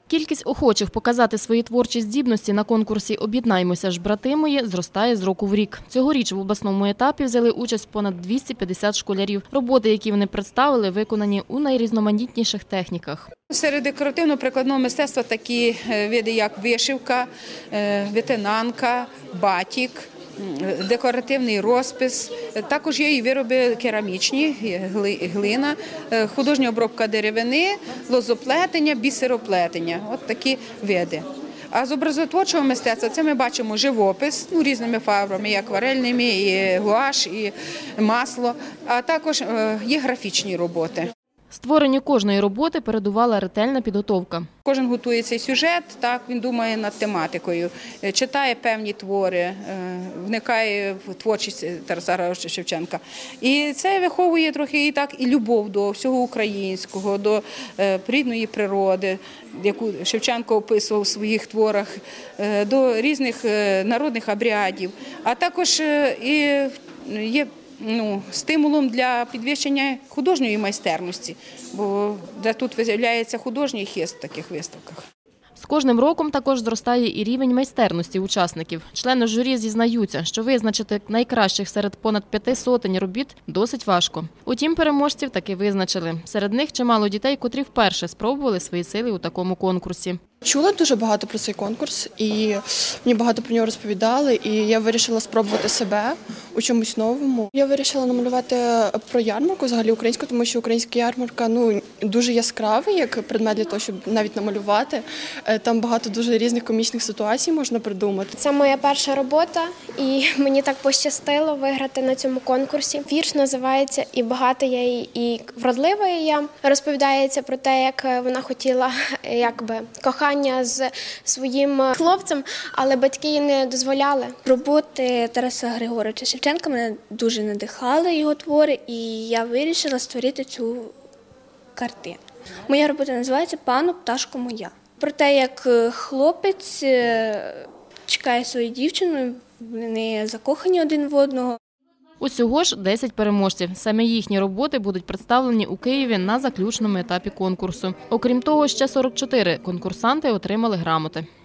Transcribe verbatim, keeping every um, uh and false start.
Кількість охочих показати свої творчі здібності на конкурсі «Об'єднаймося ж, брати мої» зростає з року в рік. Цьогоріч в обласному етапі взяли участь понад двісті п'ятдесят школярів. Роботи, які вони представили, виконані у найрізноманітніших техніках. Серед декоративно-прикладного мистецтва такі види, як вишивка, витинанка, батік, декоративний розпис. Також є і вироби керамічні, глина, художня обробка деревини, лозоплетення, бісероплетення. От такі види. А з образотворчого мистецтва це ми бачимо живопис, ну, різними фарбами, і акварельними, і гуаш, і масло, а також є графічні роботи. Створенню кожної роботи передувала ретельна підготовка. Кожен готує цей сюжет, так, він думає над тематикою, читає певні твори, вникає в творчість Тараса Григоровича Шевченка. І це виховує трохи і так і любов до всього українського, до рідної природи, яку Шевченко описував у своїх творах, до різних народних обрядів, а також і є Ну, стимулом для підвищення художньої майстерності, бо тут виявляється художній хист в таких виставках. З кожним роком також зростає і рівень майстерності учасників. Члени журі зізнаються, що визначити найкращих серед понад п'яти сотень робіт досить важко. Утім, переможців таки визначили. Серед них чимало дітей, котрі вперше спробували свої сили у такому конкурсі. Чула дуже багато про цей конкурс, і мені багато про нього розповідали, і я вирішила спробувати себе у чомусь новому. Я вирішила намалювати про ярмарку, взагалі українську, тому що українська ярмарка ну, дуже яскравий, як предмет для того, щоб навіть намалювати. Там багато дуже різних комічних ситуацій можна придумати. Це моя перша робота, і мені так пощастило виграти на цьому конкурсі. Вірш називається «І багата я, і вродлива я». Розповідається про те, як вона хотіла якби кохати з своїм хлопцем, але батьки їй не дозволяли. Роботи Тараса Григоровича Шевченка мене дуже надихали, його твори, і я вирішила створити цю картину. Моя робота називається «Пану, пташко моя». Про те, як хлопець чекає свою дівчину, вони закохані один в одного. Усього ж десять переможців. Саме їхні роботи будуть представлені у Києві на заключному етапі конкурсу. Окрім того, ще сорок чотири конкурсанти отримали грамоти.